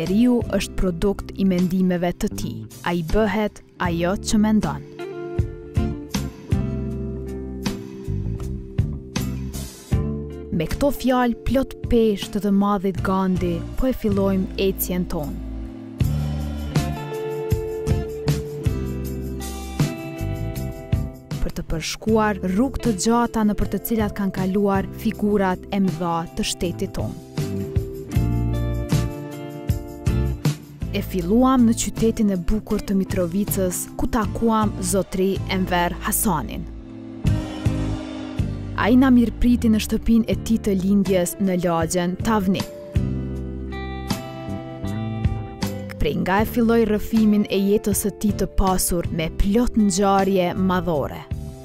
Njeriu është produkt i mendimeve të tij. Ai bëhet ajo që mendon. Me këto fjalë plot peshë të madhit Gandhi, po e fillojmë ecjen tonë. Për të përshkuar rrugë të gjata nëpër të cilat kanë kaluar figurat e mëdha të shtetit tonë. E filluam në qytetin e bukur të Mitrovicës, ku takuam zotri Enver Hasanin. Ai na mirëpriti në shtëpinë e tij të lindjes në lagjen Tavni. Prej nga e filloi rrëfimin e jetës së tij të pasur me plot ngjarje madhore.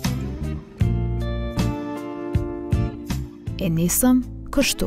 E nisëm kështu.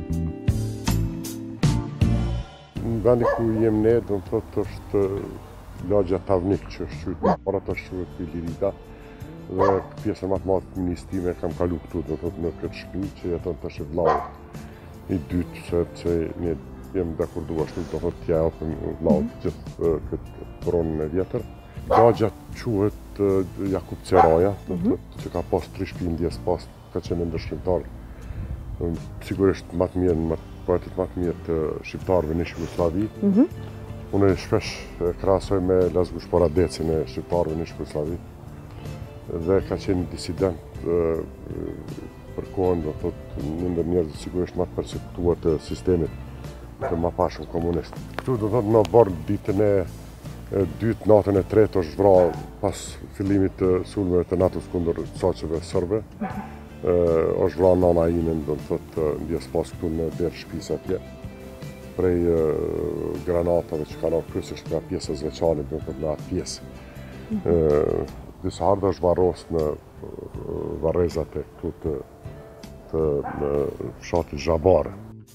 Vendi ku jem ne, do të thotë është lagja Tavnik, që është qytet para të quhet Pilirita. Dhe pjesën më të madhe të fëmijës time kam kalu këtu, do të thotë në këtë shtëpi që jeton tash e vllau i dytë, sepse ne jemi dakordua ashtu, do të thotë t'ja japim vllaut gjithë këtë pronën e vjetër. Lagja quhet Jakub Ceraja, do të thotë që ka pas 3 shpindjes pas, ka qenë ndërshkrimtar. Sigurisht më të mirë, poetit më të mirë të shqiptarëve në Jugosllavi. Unë shpesh krahasoj me Lazgush Poradecin e shqiptarëve në Jugosllavi. Dhe ka qenë disident për kohën, do thotë një ndër njerëzit sigurisht më të persekutuar të sistemit të mëpashëm komunist. Këtu do thotë në bordë ditën e dytë, natën e tretë është vrarë pas fillimit të sulmeve të NATO-s kundër saqeve serbe. Është vrarë nana ime, do thotë ndjes pas këtu në derë shtëpisë atje. Prej granatave që kanë kryesisht nga pjesa zveçale, do thotë nga atë pjesë. Disa ardha është varros në varrezat e këtu të fshatit Zhabare.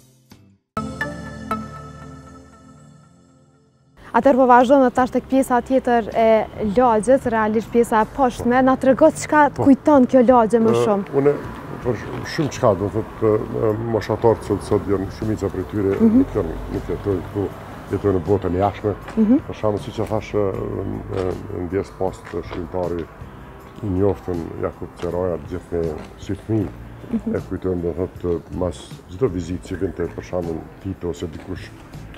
Atëherë po vazhdojmë tash tek pjesa tjetër e lagjes, realisht pjesa e poshtme. Na tregon çka të kujton kjo lagje më shumë? Unë për shumë çka, do thotë moshatarët sot janë shumica prej tyre nuk jetojnë këtu, jetojnë në botën e jashtme. Për shembull, siç e thash, ndjes pas të shkrimtari i njoftën Jakub Ceraja, gjithë me si fëmijë e kujtojnë, do thotë mas çdo vizitë që vinte për shembull Tito ose dikush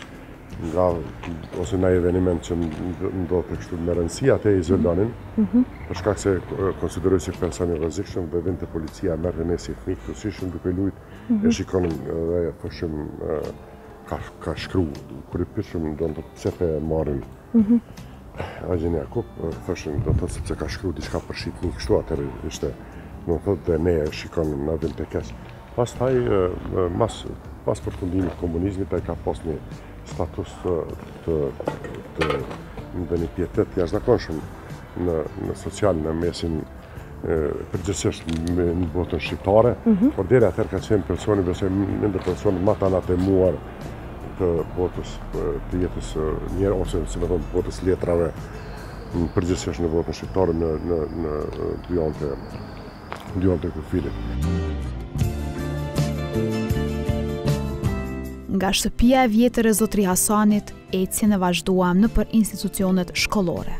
ose në eveniment që ndodhte kështu me rëndësi, atë e izolonin, për shkak se konsideroj si person i rrezikshëm, dhe vinte policia merrte ne si fëmijë këtu, si shumë duke lujt, e shikonin dhe thoshim ka shkru, kur i pyetëm do të pse pe marrin Agjen Jakub, thoshim do të thotë sepse ka shkru diçka për shitni kështu, atëherë ishte, do të thotë dhe ne e shikonim na vinte keq. Pastaj pas përfundimit të komunizmit ai ka pas një status të një pietet jashtëzakonshëm në social, në mesin përgjithsisht në botën shqiptare, por deri atëherë ka qenë personi, besoj një ndër personet më të anatemuar të botës të jetës njerë, ose si më thonë botës letrave, përgjithsisht në botën shqiptare në dyon të kufilit. Nga shtëpia e vjetër e zotri Hasanit, ecjen e vazhduam nëpër institucionet shkollore.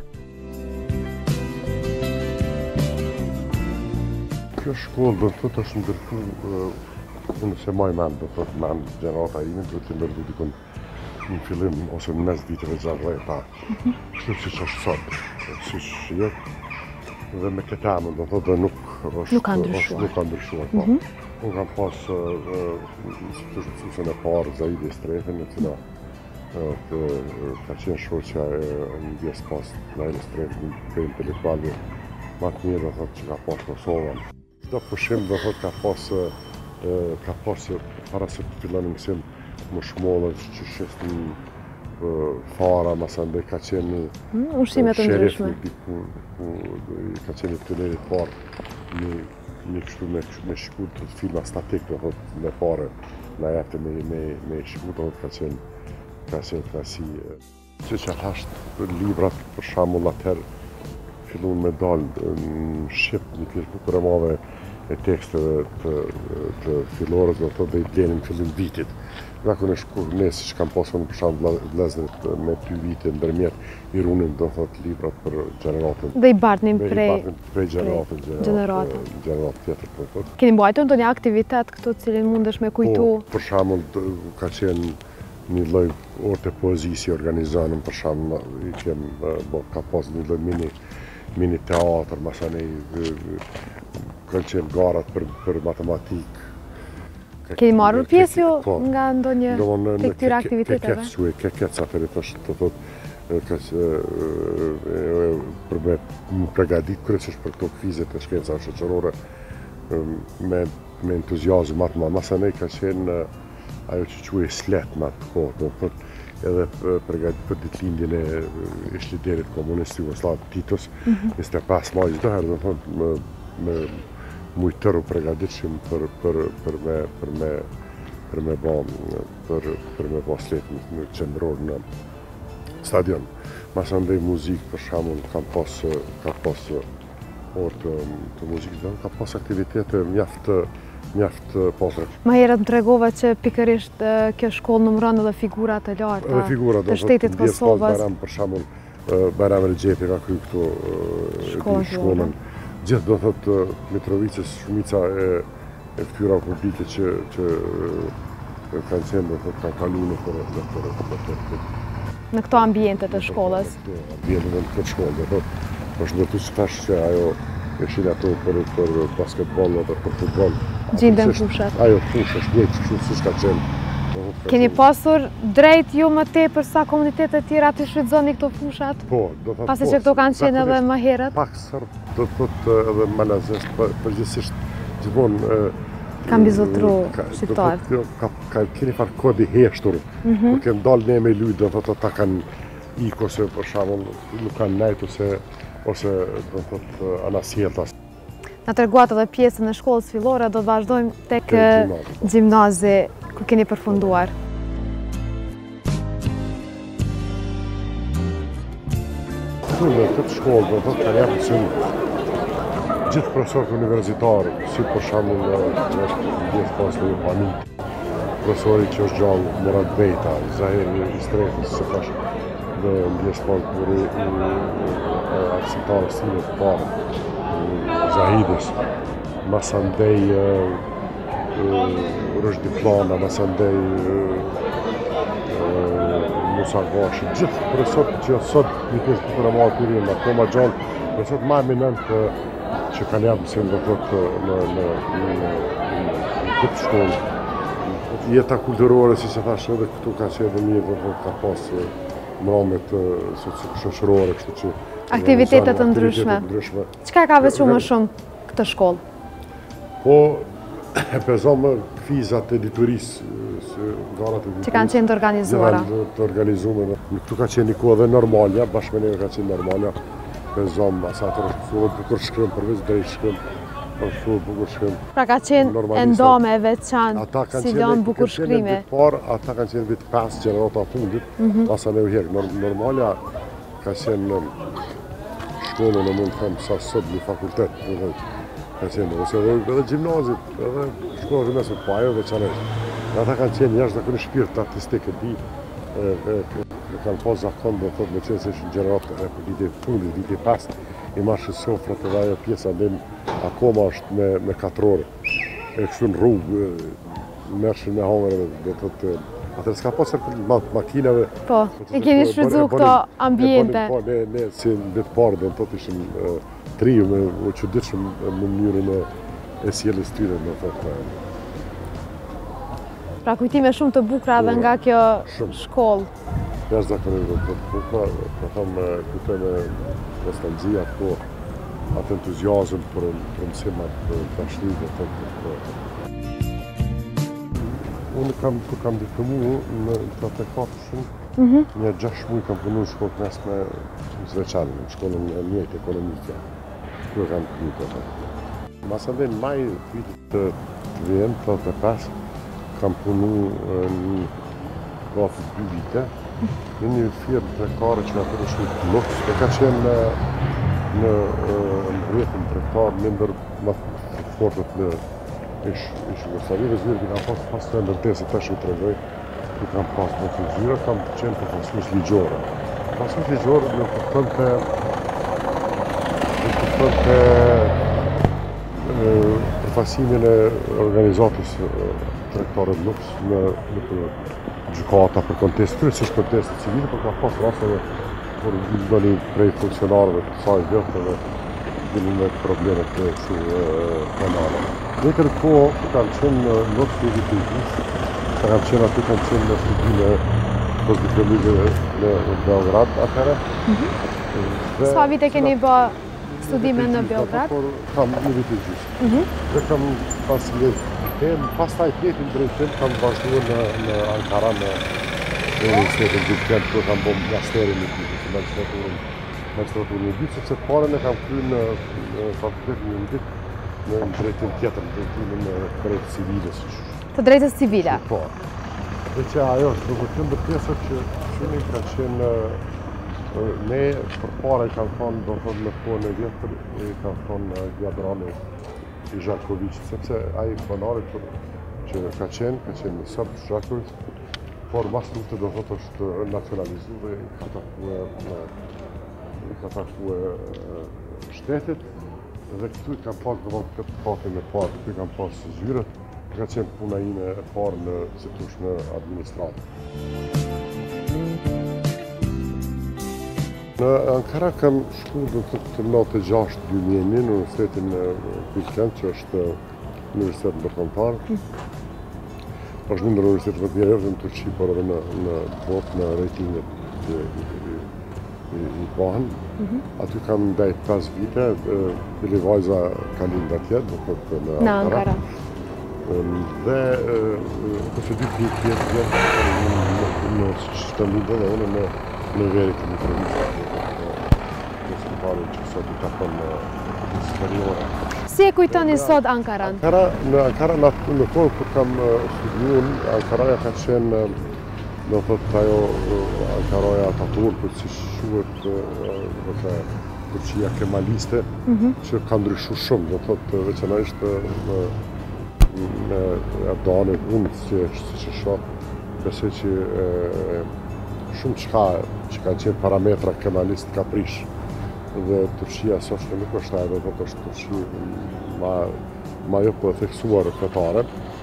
Kjo shkollë do të thotë është ndërtu, unë se maj mend, do të thotë mend gjenerata ime, do të ndërtu dikun në fillim ose në mes viteve 60-ta, kështu siç është sot, siç jetë, dhe me këtë emër, do të thotë nuk ka ndryshuar. Unë kam pas mësuesën e parë, Zaidi Strefin, e cila ka qenë shoqja e ndjes pas Laila Strefin, për intelektualve më të mirë, do thotë që ka pas Kosova. Çdo pushim, do thotë ka pas para se të fillonin mësim më shmollët që shestin fara, masandej ka qenë sherif, ka qenë të nerit parë një kështu me shkut të filma statik, do thotë me pare na jepte me shkut, do thotë ka qenë si që që thashtë librat për shembull atëherë fillon me dalë në Shqip një pjesë bukur e madhe e teksteve të fillorës, do të dhe i blenin fillim vitit. Zakonisht kur ne siç kam pasur për shembull vëllezërit me 2 vite ndërmjet i runin do thotë librat për gjeneratën. Dhe i bartnin prej gjeneratë tjetër po thotë. Keni mbajtur ndonjë aktivitet këtu cilin mundesh me kujtu? Po, për shembull ka qenë një lloj orë të poezisë si organizonim për shembull ka pas një lloj mini teatr, masane kanë qenë garat për matematikë. Keni marrë pjesë ju nga ndonjë të këtyre aktiviteteve? Kekec atëri të thotë për me pregadit kryesisht për këto kvizet e shkencave shoqërore me entuziazëm atë më. Masanej ka qenë ajo që quhej slet në atë kohë, do thotë edhe pregadit për ditëlindjen e ish-liderit komunist Jugoslav Titos, 25 maj çdo herë, do thotë me mujtëru pregaditshim për me bo slet në qendror në stadion. Masandej muzikë për shembull ka pas orë të muzikë, ka pas aktivitete mjaft pasre. Ma herët më tregova që pikërisht kjo shkollë numëron edhe figurat e larta të shtetit Kosovës. Për shembull Bajram Rexhepi ka kryer këtu shkollën. Gjithë do thotë Mitrovicës shumica e këtyra publike që kanë qenë do thotë kanë kaluar në këto ambiente të shkollës. Ambiente në këtë shkollë, do thotë, është vërtet që thash që ajo ishin ato për basketbol edhe për futboll. Gjinden fushat. Ajo fusha shkëlqej kështu siç ka qenë. Keni pasur drejt ju më tepër sa komunitetet tjera të shfrytëzoni këto fushat? Po, do thotë. Pasi që këto kanë qenë edhe më herët? Paksër, do thotë edhe malazesht, përgjithsisht gjithmonë kam bizotru shqiptarët. Keni farë kodi heshtur, kur kemë dalë ne me lujt, do thotë ata kanë ikë ose për shembull nuk kanë nejt ose do thotë anasjeltas. Na treguat edhe pjesën e shkollës fillore, do të vazhdojmë tek gjimnazi ku keni përfunduar. Këtu në këtë shkollë do thotë kanë japur sy gjithë profesorët universitarë, si për shembull në pas në Panit, profesori që është gjallë Murat Bejta, Zahir Istrefis, se tash në ndjes pas kur arsitarës time të parë, Zahidës, masandej Rushdi Plana, masandej Musa Gashi, gjithë profesorët që sot një pjesë për e marrë të rinë, akoma gjallë, profesorët më eminent që kanë japë mësim do thotë në këtë shkollë. Jeta kulturore, si se thashë, edhe këtu ka qenë edhe mirë, do thotë ka pas mramet shoqërore, kështu që aktivitetet të ndryshme. Çka ka veçu më shumë këtë shkollë? Po, e pezomë kvizat e diturisë, garat e diturisë. Që kanë qenë të organizuara? Të organizuara. Këtu ka qenë një kohë dhe normalja, bashkë me neve ka qenë normalja. Pezomë, asatër është shumë bukur shkrim, përveç drejt shkrim, është shumë bukur shkrim. Pra ka qenë endome e veçantë, si lanë bukur shkrimi? Ata kanë qenë vit 5 gjenerata fundit, pasa ne u herë. Normalja ka qenë shkollën e mund të them sa sot një fakultet, ka qenë, ose edhe gjimnazit, edhe shkollë gjimnazit, po ajo veçanërisht. Ata kanë qenë jashtëzakonisht shpirt artistik e di, kanë pas zakon do thotë me qenë se ishin gjeneratë e vitit fundit, vitit 5, i marrë sofrat edhe ajo pjesa ndem akoma është me 4 orë. E kështu në rrugë, mërshën me hangër do thotë, atër s'ka pasër makinave. Po, e keni shfrytzu këto ambiente. Po, ne si në ditë parë do thotë ishim tri me çuditshëm në mënyrën e sjelljes tyre do thotë. Pra kujtime shumë të bukura edhe nga kjo shkollë. Jashtëzakonisht do të bukura, po them kujtoj me nostalgji apo atë entuziazëm për mësimat bashkëri do thotë. Unë kam diplomu në 84 një 6 muaj kam punu në shkollë mesme Zveçani, në shkollën e mjetë ekonomike. Kjo kam kryer. Masandej në maj vitit të vjen, 85, kam punu në gati 2 vite, në një firmë tregtare që atë është shumë Lux, e ka qenë në mbretën tregtar në ndër sportet në ish Jugosllavi, dhe zyrë i kam pas të ndërtesë të shumë të regoj, i kam pas në të zyra, kam qenë profesus ligjore. Profesus ligjore në përkën të përfasimin e organizatës tregtarët luks në gjykata për kontest, kryesisht kontestet civile, për ka pas rasteve kur ndoni prej funksionarëve të kësaj vjetë dhe dini me problemet të penale. Në këtë kohë kanë qenë luks në vitë kanë qenë aty, kanë qenë në studime postdiplomive në Beograd atëherë. Sa vite keni bë studime në Beograd? Kam një vit i gjysmë. Dhe kam pas pastaj tjetin drejtim kam vazhduar në Ankara në Universitetin Gulfkent, ku kam bërë masterin në magistraturën e dytë, sepse parën e kam kryer në fakultetin e dytë në drejtim tjetër, në drejtimin e drejtës civile. Të drejtës civile? Po. Dhe që ajo është duke të ndërtesë që shumë ka qenë ne përpara i kanë thonë, do thonë në kohën e vjetër, i kanë thonë Jadrani i Zharkovicit, sepse ai banarit që ka qenë në Sërb Zharkovic, por mas lufte do thotë është nacionalizu dhe i ka takue shtetit, dhe këtu i kam pas do thotë këtë patin e parë, këtu i kam pas zyrët, ka qenë puna ime e parë në sitush në administratë. Në Ankara kam shku do të 96-2001 në Universitetin Gulfkent, që është universitet ndërkombëtar. Është një ndër universitetet më të mirë në Turqi, por edhe në botë në ratinget i kohën. Aty kam ndaj 5 vite, Bili vajza ka lindë atje, do thotë në Ankara. Dhe përse 2 vite në Shqipërinë dhe unë në veri të Mitrovicës, në Skënderbeut që sot i takon në superiore. Si e kujtoni sot Ankaran? Në Ankara, në kohë kur kam studiuar, Ankaraja ka qenë, do thotë ajo Ankaraja Ataturk, për si quhet Turqia kemaliste, që ka ndryshuar shumë, do thotë veçanërisht me Erdoganin, unë si që shoh, besoj që shumë çka që kanë qenë parametra kemalist ka prish. Dhe Turqia sot nuk është ajo, do thotë është Turqi ma jo po theksuar fetare.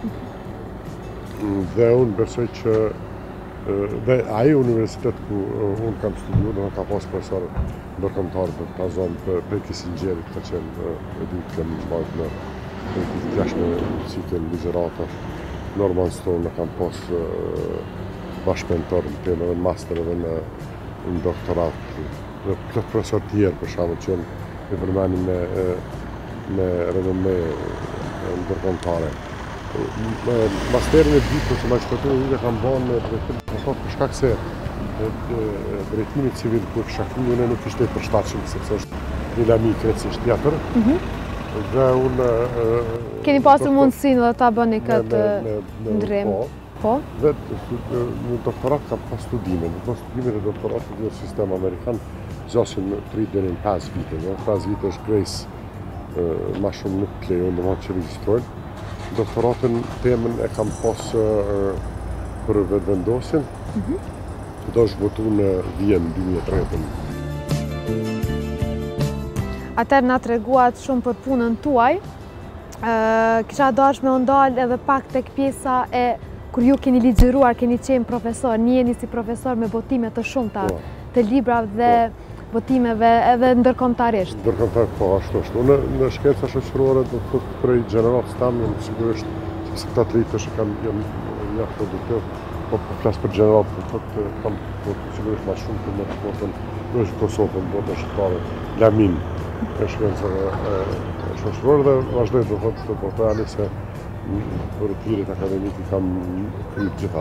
Dhe unë besoj që dhe ai universitet ku unë kam studiuar, do ka pas profesor ndërkombëtar të zonë për Kisingjerit, ka qenë edukë mbajt në jashtë cikël ligjërata. Norman Stone kam pas bashkëmentor në temë dhe master edhe në doktorat. Dhe plot profesor tjerë, për shembull, që i përmenim me renome ndërkombëtare. Masterin e dytë që magistraturën e kam bën në drejtim, për shkak se drejtimi civil kur kisha kryer unë nuk ishte i përshtatshëm, sepse është një lami krejtësisht tjetër. Dhe unë keni pasur mundësinë dhe ta bëni këtë ndrim? Po. Dhe në doktorat kam pas studime. Në studime dhe doktoratit në sistem amerikan zgjasin 3 deri në 5 vite. 5 vite është grejs, ma shumë nuk të lejon, domethënë që regjistrojnë. Doktoratën temën e kam pas për vetëvendosjen. Do është votu në vjen 2003. Atëherë na treguat shumë për punën tuaj. Kisha dashur me ndal edhe pak tek pjesa e kur ju keni ligjëruar, keni qenë profesor, njiheni si profesor me botime të shumta të librave dhe botimeve edhe ndërkombëtarisht. Ndërkombëtar, po, ashtu. Në shkenca shoqërore do të thotë prej gjeneratës tam, sigurisht, sepse këta të rritësh kanë një produktiv, po flas për gjenerat, do thotë kam sigurisht më shumë të më të botën në Kosovën, botën shqiptare, lamin e shkencave shoqërore dhe vazhdoj do thotë të portali se për tirit akademik i kam kryer gjitha.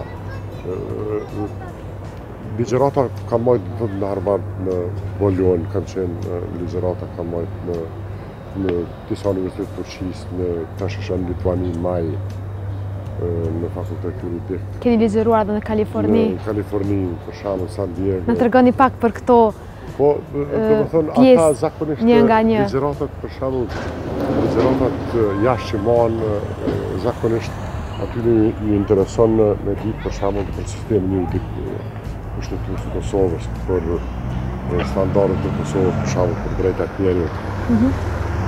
Ligjërata kam marrë në Harvard, në Bolognë, kam qenë ligjërata kam marrë në disa universitet të Turqisë, në Tashkent, Lituani, Maj, në fakultet juridik. Keni ligjëruar edhe në Kaliforni? Në Kaliforni, për shembull San Diego. Na tregoni pak për këto po, do të thonë ata zakonisht ligjëratat, për shembull ligjëratat jashtë që manë zakonisht aty një intereson me ditë për shembull për sistemin juridik kushtetues të Kosovës, për standardet të Kosovës, për shembull për drejtat njerëzit.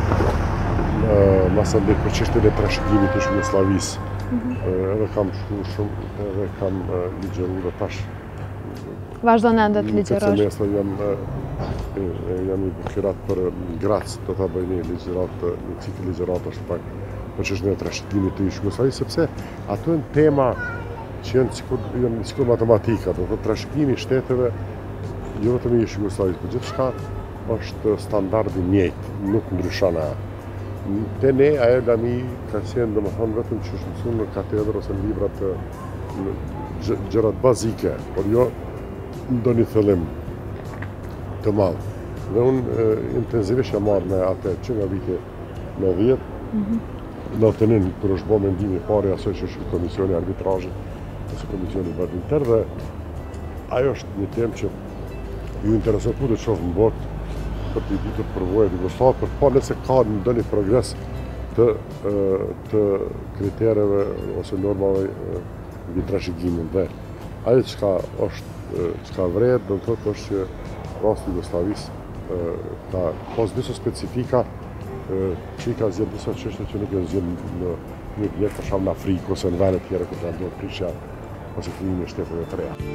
Masanë për çështjen e trashëgimit të Jugosllavisë. Edhe kam shku shumë, edhe kam ligjëruar dhe tash. Vazhdon ende të ligjërosh? Këtë jam i prokurat për Grac, do ta bëj një ligjërat, një cikël ligjëratash pak për çështjen e trashëgimit të Jugosllavisë, sepse ato janë tema që janë sikur matematika, do të trashëgimi i shteteve jo vetëm i Jugosllavisë, por gjithçka është standardi i njëjtë, nuk ndryshon asgjë. Te ne, ajo lami ka qenë domethënë vetëm që është mësuar në katedrë ose në librat gjërat bazike, por jo ndonjë thëllim të madh. Dhe unë intensivisht jam marrë me atë që nga viti 90, në tenin kur është bërë mendimi i parë asoj që është komisioni arbitrazhit ose komisioni i bardhë inter, dhe ajo është një temë që ju intereson ku të shohë në botë për të ditur përvojat e Jugosllavisë, për pa nëse ka ndonjë progres të kritereve ose normave mbi trashëgimin. Dhe ajo çka vret, do të thotë është që rasti i Jugosllavisë ka pas disa specifika që i ka zgjedhur disa çështje që nuk e zgjedhin në një vjet, për shembull në Afrikë ose në vende të tjera ku ka ndodhur prishja ose krijimi i shteteve të reja.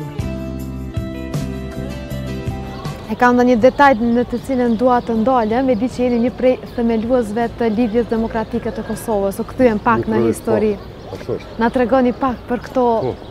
E kam ndonjë detaj në të cilën dua të ndalem, e di që jeni një prej themeluesve të Lidhjes Demokratike të Kosovës, u kthyem pak në histori. Na tregoni pak për këto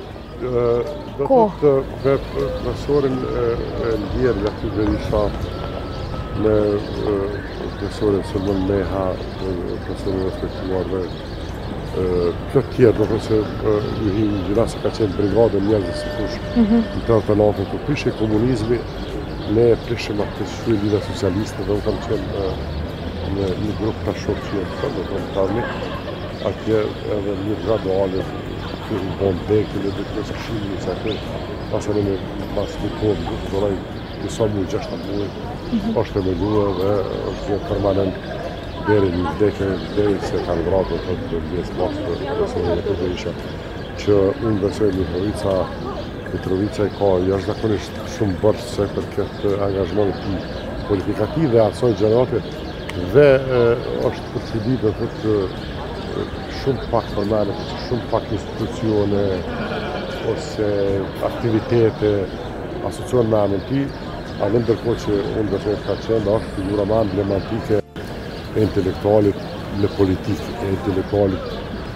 kohë. Me profesorin e Ndjerë Jakub Berisha, me profesorin Sulmon Meha, profesorin respektuar dhe plot tjerë, do të se Juhin Gjirasi ka qenë brigadën njerëzve si kush në të alternatën të prishje komunizmi. Ne prishim atë shfrytëzime socialiste dhe unë kam qenë në një grup të shokë që jetë të komtarni, atje edhe një graduale të në bon dekin dhe të nësë këshimi se atë pasën e pas një kohë në doraj njësa mujë, 6 mujë, është e melua dhe është një permanent deri një deke, deri se kanë vratë të vjesë pas të profesorin e të Berisha, që unë besoj Mitrovica i ka jashtëzakonisht shumë bërë se për këtë angazhimon të politikativ dhe arsoj gjenerate dhe është për të ditë dhe të shumë pak përmenet, shumë pak institucione ose aktivitete asocion me anën ti, a në ndërkohë që unë besoj ka qenë dhe është figura më emblematike e intelektualit në politikë, e intelektualit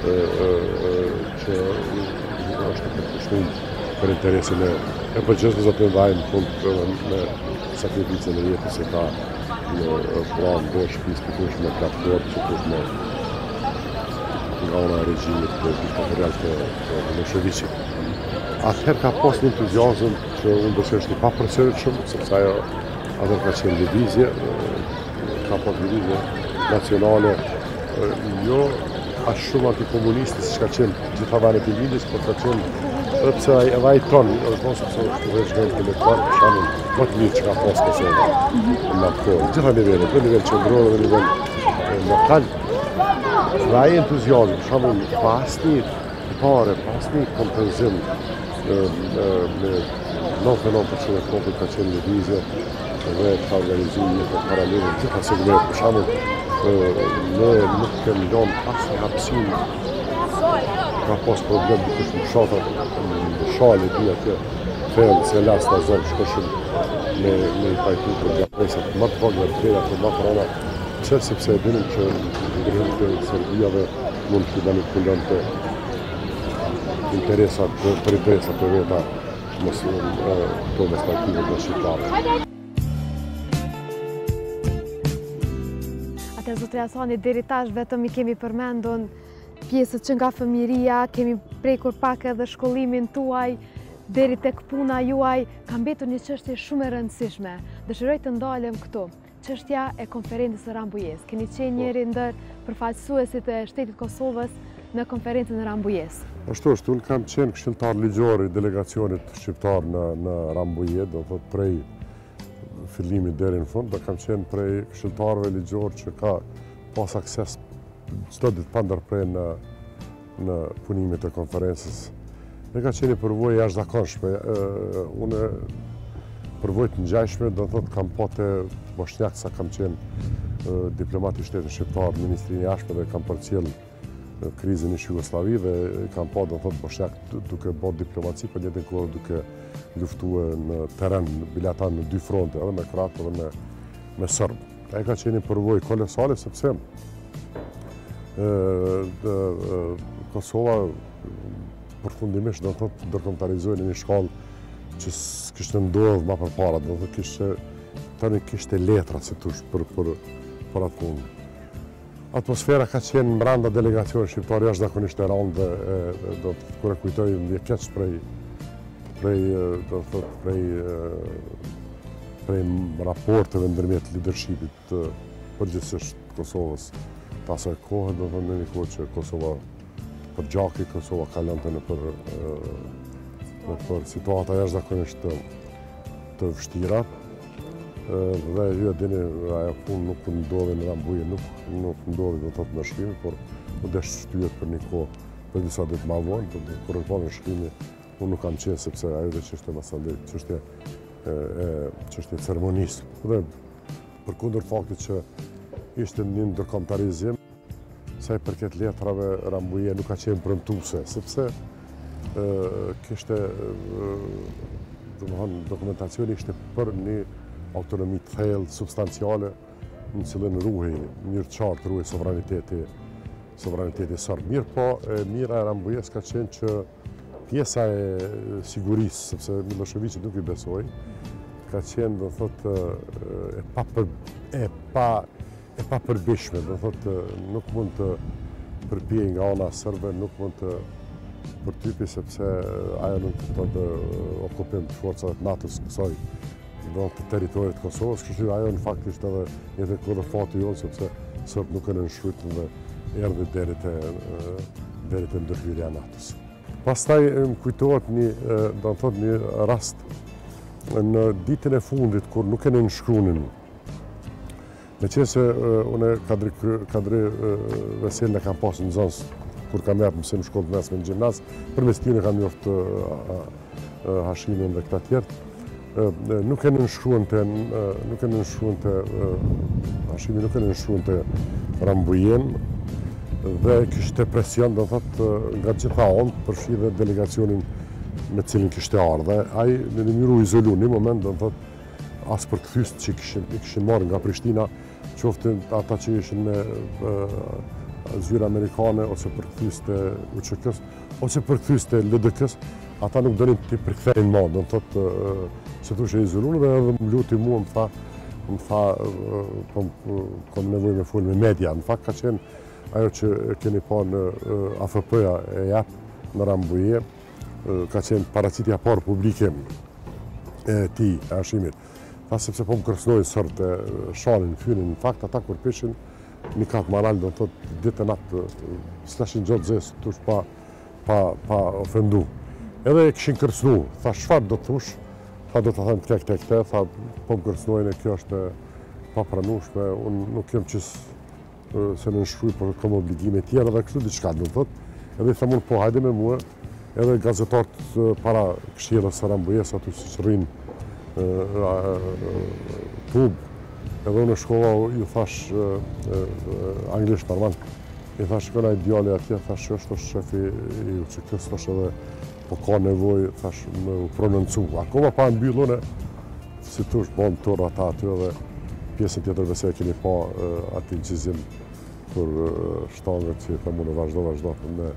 që është përkushtuar për interesin e përgjithshme të ndajmë në fund me sakrificën e jetës e ka në pranë dhe shtëpisë të kush me platformë që kush me nga ona e regjimit të diktatorial të Miloševićit. Atëherë ka pas një entuziazëm që unë besoj është i papërsëritshëm, sepse ajo atëherë ka qenë lëvizje, ka pas lëvizje nacionale, jo as shumë antikomuniste siç ka qenë gjitha vendet e Lidhjes, por ka qenë edhe pse edhe ai ton, edhe pas sepse është veç një intelektual, për shembull, më të mirë që ka pas Kosova në atë kohë, gjitha nivelet, në nivel qendror dhe nivel lokal. Dhe ai entuziazëm, për shembull, pas një kompenzim me 99% e popullit ka qenë lëvizje dhe ka organizuar një paralele në gjitha segmentet, për shembull, ne nuk kemi lënë asnjë hapësinë. Ka pas problem dikush në fshatat, në shale, di atje, fejnë se las të zonë shkoshin me i pajtu për gjatëmeset më të vogla të drejta për më të rana, sepse e dinim që ndryhim të Serbijave mund të manipulon të interesat e veta këto perspektive të shqiptarëve. Atë zotri Asani, deri tash vetëm i kemi përmendun pjesët që nga fëmijëria, kemi prekur pak edhe shkollimin tuaj, deri tek puna juaj, ka mbetur një çështje shumë e rëndësishme. Dëshiroj të ndalem këtu. Çështja e konferencës së Rambujës. Keni qenë njëri ndër përfaqësuesit e shtetit Kosovës në konferencën e Rambujës. Ashtu është, unë kam qenë këshilltar ligjor i delegacionit shqiptar në Rambuje, do thotë prej fillimit deri në fund, do kam qenë prej këshilltarëve ligjor që ka pas akses çdo ditë pa ndërprerje në punimet e konferencës. E ka qenë përvojë jashtëzakonshme. Unë përvojë të ngjashme, do thotë kam patë Bosnjak sa kam qenë diplomat i shtetit shqiptar në Ministrinë e Jashtme dhe kam përcjell krizën në Jugosllavi dhe kam pa do thotë Bosnjak duke bërë diplomaci për njëjtën kohë duke luftuar në terren bilatar në dy fronte, edhe me kroatë edhe me serb. Ai ka qenë përvojë kolosale sepse Kosova përfundimisht do thotë ndërkombëtarizohej në një shkallë që kishte ndodhur më përpara, do thotë kishte letra si thosh për atë punë. Atmosfera ka qenë brenda delegacionit shqiptar jashtëzakonisht e rëndë dhe do të kur e kujtoj më vjen keq prej raporteve ndërmjet leadershipit përgjithsisht Kosovës të asaj kohe, do të në një kohë që Kosova për gjaki, Kosova kalonte në për situata jashtëzakonisht të vështira. Dhe ju e dini, ajo punë nuk ndodhi në Rambuje, nuk ndodhi do të thotë në shkrimi, por u desh shtyhet për një kohë, për disa ditë më vonë, kur e pa në shkrimi, unë nuk kam qenë sepse ajo dhe çështja masandej, çështja ceremonisë. Dhe përkundër faktit që ishte një ndërkombëtarizim, sa i përket letrave, Rambuje nuk ka qenë premtuese, sepse kishte dokumentacioni ishte për një autonomi të thellë, substanciale, në cilën ruhej mënyrë të qartë ruhej sovraniteti serb. Mirë po, mira e Rambujes ka qenë që pjesa e sigurisë, sepse Miloševićit nuk i besoi, ka qenë do thotë e papërbishme, do thotë nuk mund të përpiqej nga ana serbe, nuk mund të përtypi sepse ajo nuk do të okupim të forcave të NATO-s kësaj do të territorit të Kosovës, kështu ajo në fakt ishte edhe një kohë fati jonë sepse sot nuk e nënshfrytën dhe erdhi deri te ndërhyrja e NATO-s. Pastaj më kujtohet një rast në ditën e fundit kur nuk e nënshkruanin. Meqense unë kadri Veselin e kam pasur në Zons kur kam japur mësim në shkollë të mesme në gjimnaz, përmes tij kam njoft Hashimin dhe këta tjerë. Nuk e nënshkruante Hashimi nuk e nënshkruante Rambujen dhe kishte presion do thotë nga gjitha anët përfshi dhe delegacionin me cilin kishte ardhur. Ai në një mënyrë u izolu në moment do thotë as përkthyes që kishin marrë nga Prishtina, qoftë ata që ishin me zyrë amerikane ose përkthyes të UÇK-s ose përkthyes të LDK-s, ata nuk donin të përkthejnë më, do thotë se thoshe izoluar dhe edhe më luti mua më tha kam nevojë me fol me media. Në fakt ka qenë ajo që keni pa në AFP-ja e jap në Rambuje, ka qenë paraqitja parë publike e tij, e Hashimit. Tha sepse po më kërcënoi sot shalin, fynin, në fakt ata kur pishin një katë maral, do thotë ditën atë s'lashin gjatë zes, tush pa ofendu. Edhe e kishin kërcënu, tha çfarë do të thush? Tha do të them këtë, tha po më kërcënojnë e kjo është papranueshme, unë nuk jem që se në nshkruj, por kam obligime tjera dhe kështu diçka do thotë. Edhe i thamun po hajde me mua, edhe gazetarët para këshillës së Rambujes aty siç rrin tub. Edhe unë shkova ju thash anglisht normal. I thash këna ideale atje, thash është shefi i UÇK-s, thash edhe po ka nevojë, thash më prononcu. Akoma pa mbyllur si thosh bon torr ata aty edhe pjesën tjetër besoj e keni pa atë incizim kur shtangët që thamu në vazhdo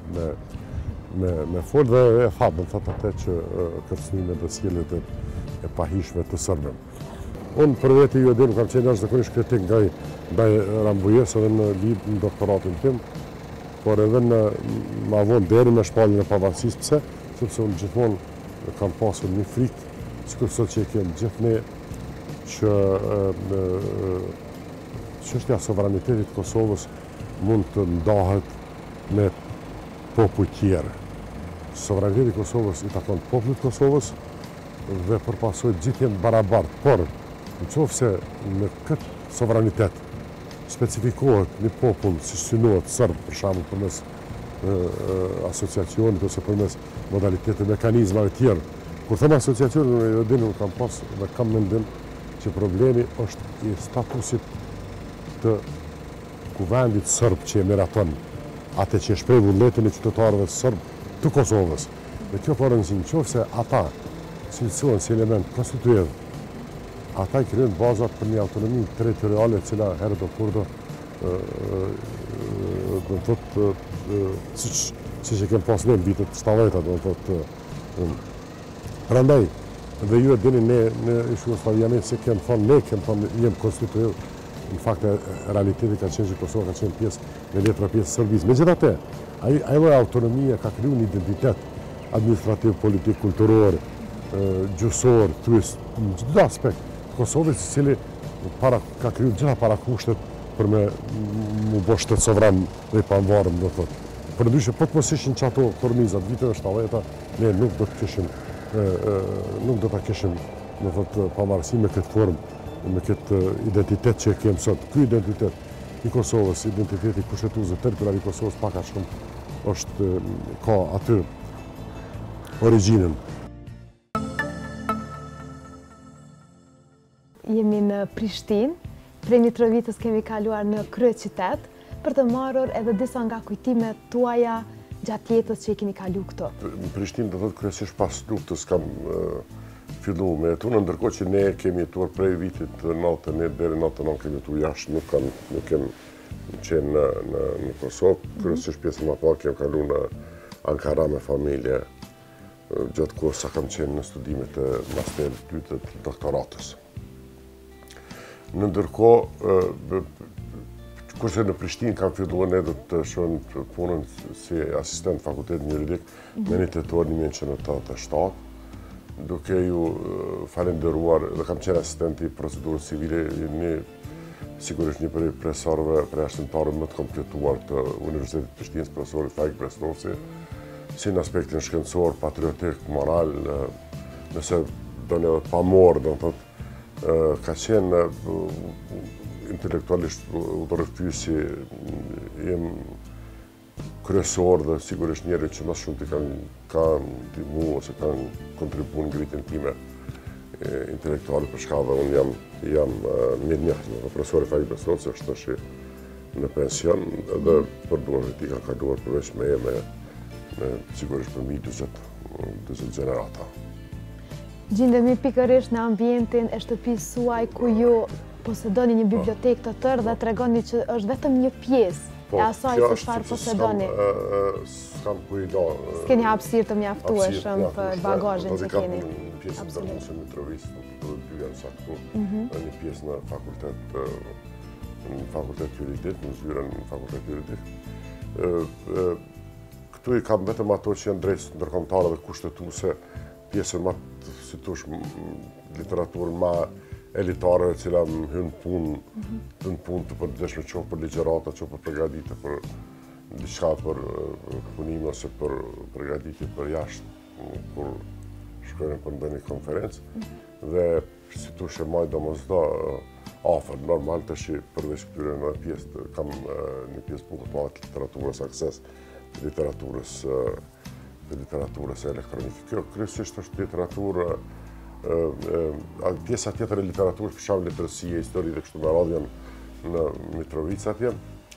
me fol dhe e thabën atë që kërcënimet dhe sjelljet e pahishme të serbëve. Unë për vete ju e dhe kam qenë jashtëzakonisht kritik ndaj Rambujes edhe në lidhje në doktoratin tim, por edhe ma vonë deri me shpalljen e pavarësisë. Pse? Sepse unë gjithmonë kam pasur një frikë, sikur sot që e kemi gjithë ne, që çështja e sovranitetit të Kosovës mund të ndahet me popull tjerë. Sovraniteti i Kosovës i takon popullit të Kosovës dhe përpasoj gjithë jenë barabartë, por në qoftë se në këtë sovranitet specifikohet një popull si synohet sërbë, për shembull përmes asociacionit ose përmes modalitete mekanizmave tjerë. Kur them asociacionit, kam mendim që problemi është i statusit të kuvendit sërb që e meraton atë që e shpreh vullnetin e qytetarëve sërb të Kosovës. Dhe kjo po rëndësi nëse ata cilësohen si element konstitutiv, ata i krijojnë bazat për një autonomi territoriale e cila herë do kurdo do të thotë siç e kem pas në vitet 70-ta, do të thotë. Prandaj dhe ju e dini ne Jugosllavianë se kem thonë jem konstitutiv. Në fakt realiteti ka qenë që Kosova ka qenë pjesë me letra pjesë Serbisë. Megjithatë, ajo autonomia ka krijuar një identitet administrativ, politik, kulturor, gjusor, në çdo aspekt. Kosovës i cili ka krijuar gjitha parakushtet për me bë shtet sovran dhe i pavarur, do thotë. Përndryshe, po të mos ishin çato kornizat viteve 70-ta, ne nuk do ta kishim, do thotë, pavarësi me këtë formë, me këtë identitet që e kemë sot. Ky identitet i Kosovës, identiteti kushtetues territorial i Kosovës pak a shumë ka aty origjinën. Jemi në Prishtinë, prej Mitrovicës kemi kaluar në kryeqytet për të marrur edhe disa nga kujtimet tuaja gjatë jetës që i keni kalu këto. Në Prishtinë do thotë kryesisht pas luftës kam fillu me jetu, ndërkohë që ne kemi jetuar prej vitit 91 deri 99 kemi jetuar jashtë, nuk kem qenë në Kosovë, kryesisht pjesën më të parë kem kalu në Ankara me familje, gjatë kohës sa kam qenë në studimet e masterit të dytë të doktoratës. Në ndërkohë, kurse në Prishtinë kam filluar ne do të shohim punën si asistent fakultet juridik me një tetor 1987, duke ju falenderuar dhe kam qenë asistenti i procedurës civile, sigurisht një prej profesorëve, prej arsimtarëve më të kompletuar të Universitetit të Prishtinës, profesori Faik Brestovci, si në aspektin shkencor, patriotik, moral, nëse do një pa morë, do të thotë, ka qenë intelektualisht udhërrëfyesi, jem kryesor dhe sigurisht njerëz që më shumë të kanë ndihmu ose kanë kontribuar në ngritjen time intelektuale për shkak dhe unë jam mirë njohur. Profesori Faik Brestovci është tash në pension dhe për duart e tij ka kaluar përveç me sigurisht për mbi 40 gjenerata. Gjendemi pikërisht në ambientin e shtëpisë suaj ku ju posedoni një bibliotekë të tërë dhe tregoni që është vetëm një pjesë e asaj se çfarë posedoni. S'kam ku i do. S'keni hapësirë të mjaftueshëm për bagazhin që keni. Një pjesë në Darmusën Mitrovicë, do të dy janë saktë, një pjesë në fakultet juridik, në zyrën në fakultet juridik. Këtu i kam vetëm ato që janë drejt ndërkombëtare dhe kushtetuese, pjesën më si thosh literaturën më elitare e cila më hyn punë të përditshme qoftë për ligjërata, qoftë për përgatitje për diçka për punim ose për përgatitje për jashtë kur shkojnë për ndonjë konferencë dhe si thosh më domosdo afër normal tash përveç këtyre në pjesë kam një pjesë bukur të madhe literaturës akses literaturës elektronike. Kjo kryesisht është literaturë, pjesa tjetër e literaturës, për shembull letërsia, histori dhe kështu me radhë në Mitrovicë atje.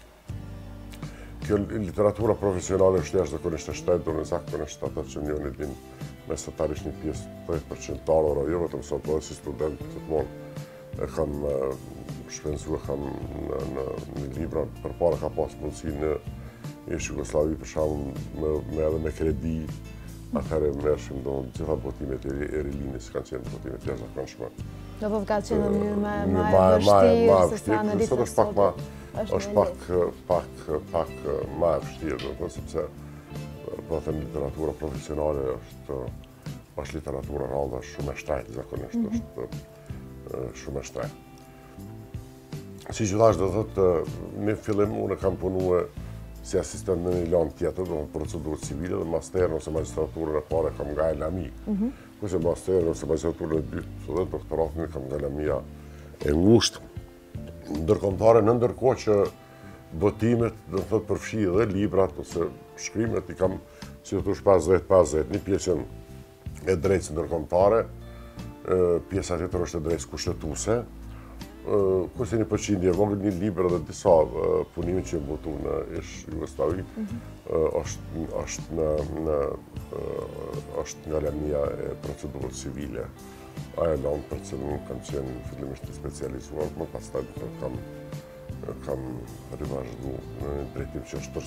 Kjo literatura profesionale është jashtëzakonisht e shtetur, në zakonisht ata që njëri din mesatarisht një pjesë 30%, jo vetëm sot, po edhe si student të monë e kam shpenzuar kam në libra, përpara ka pas mundësi në Jugosllavi për shembull edhe me kredi, atëherë merrshim gjitha botimet e rilinës kanë qenë botimet jashtëzakonshme. Do të ka qenë në mënyrë më vështirë se sa në ditët e sotme. Është pak më e vështirë, do të thotë sepse po them literatura profesionale është literatura rrallë shumë e shtrenjtë zakonisht, është shumë e shtrenjtë. Si që thash, do thotë, në fillim unë kam punuar si asistent në një lanë tjetër, do të procedurë civile dhe masterën ose magistraturën e parë kam nga Elami. Kurse masterën ose magistraturën e dytë dhe doktoratin kam nga Elamia e ngushtë. ndërkombëtare, në ndërkohë që botimet, do të thotë përfshi dhe librat ose shkrimet, i kam, si të thush, 50-50, një pjesën e drejtës ndërkombëtare, pjesa tjetër është e drejtës kushtetuese, kurse një përqindje vogël, një libër dhe disa punime që botu në ish Jugosllavi, është nga lemnia e procedurës civile. Aja lanë për që nuk kam qenë fillimisht të specializuar, më pastaj kam rivazhdu në një drejtim që është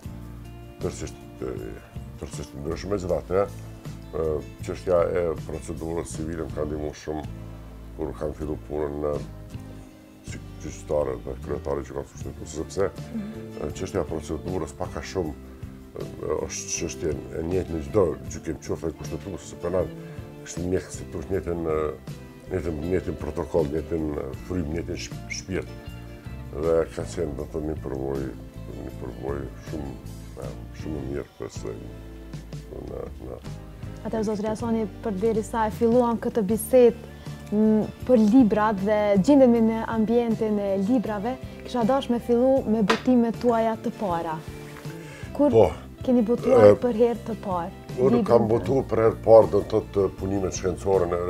tërësisht ndryshme. Megjithatë, çështja e procedurës civile më ka ndihmu shumë kur kam fillu punën në gjyqtare dhe kryetari që kam kushtetues, sepse çështja e procedurës pak a shumë është çështje e njëjtë në çdo gjykim, qoftë kushtetues ose penal, është njëjtë si thosh njëjtin protokoll, njëjtin frym, njëjtin shpirt. Dhe ka qenë do të thotë një përvojë shumë mirë përse në Atëherë, zotëri Asani, përderisa e filluam këtë bisedë për librat dhe gjendemi në ambientin e librave, kisha dashur me fillu me botimet tuaja të para. Kur keni botuar për herë të parë? Unë kam botuar për herë të parë, do të thotë punimet shkencore në